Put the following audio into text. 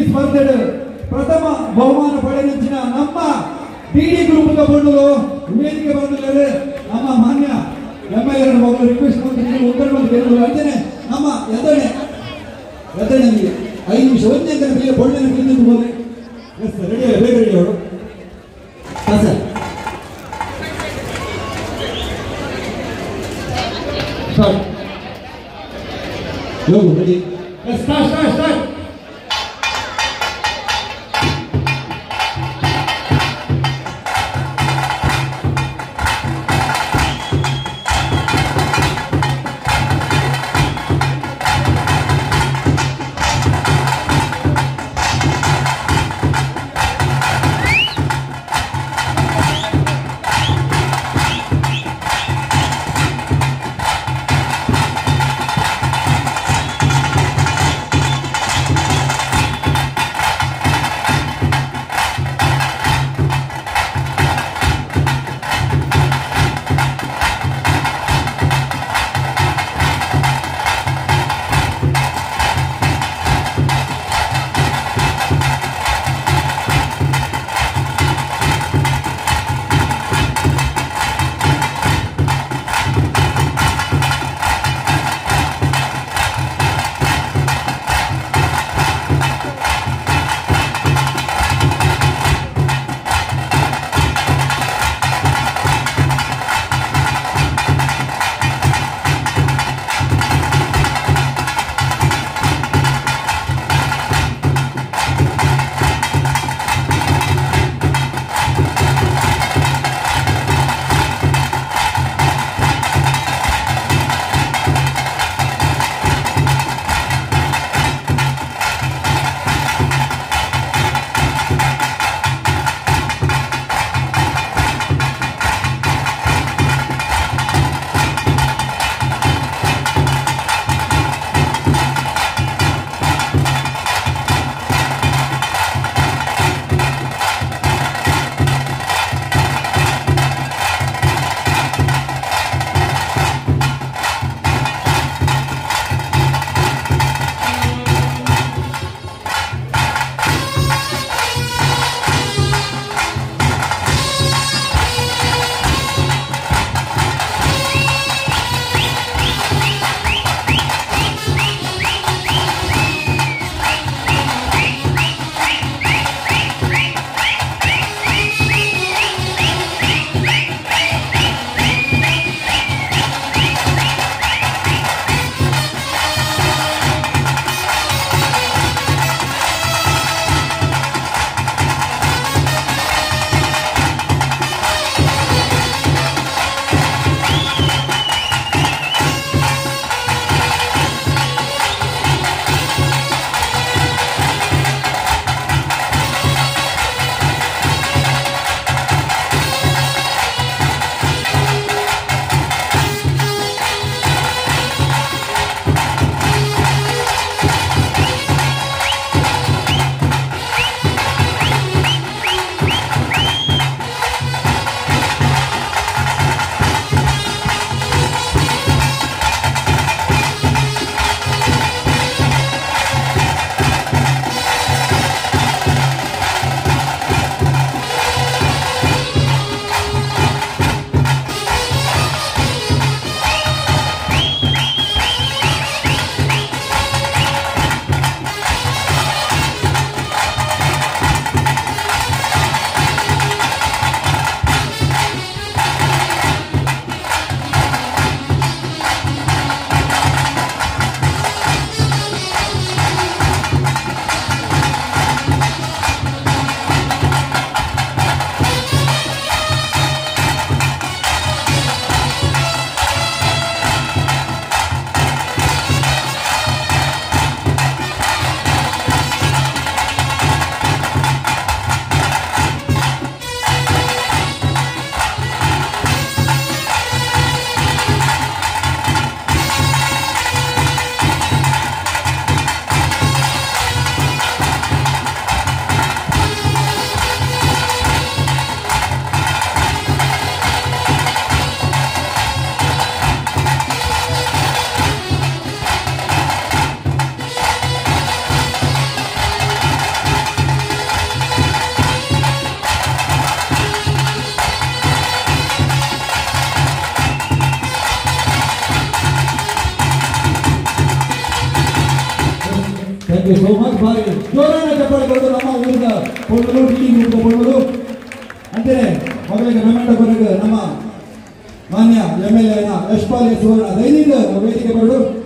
ಸ್ಪರ್ಧೆಡು ಪ್ರಥಮ ಬಹುಮಾನ ಪಡೆದಂಚಿನ ನಮ್ಮ ಡಿಡಿ ಗ್ರೂಪ್ ಬಂದು ವೇದಿಕೆ ಬಂದಿದ್ದಾರೆ. ನಮ್ಮ ಮಾನ್ಯ MLA ಮಗಳು ರಿಕ್ವೆಸ್ಟ್ ಮಾಡ್ತೀನಿ, ಒಬ್ಬರು ಅಂಚನೆ ನಮ್ಮ ಎದಣೆ ನಿಮಗೆ 5 ನಿಮಿಷ ಒಂದೇ ಅಂತ ಬೊಳ್ಳೆನ ಬಿಂದು ಬೋದೆ. ಎಸ್ ಸರ್, ರೆಡಿ ಬೇಗ ರೆಡಿ ಅವರು. ಹಾಂ ಸರ್, ಸ್ಟಾರ್ಟ್ ಯೋಗು ready. Yes start. You so much. ಬಾರಿ ಜೋರಾನ ಚಪ್ಪಾಳೆ ಕೊಡೋದು ನಮ್ಮ ಊರಿನ ಕೊಂಡಲು ಡಿ ಗ್ರೂಪ್ ಕೊಂಡಲು ಅಂತೆಯೇ ಮಗಳಿಗೆ ಮೆಮೆಂಟೋ ಕೊನೆಗೆ ನಮ್ಮ ಮಾನ್ಯ MLA ಯಶಪಾಲ್ ಸುವರ್ಣ ದೈನಿಕ ವೇದಿಕೆ ಬರಲು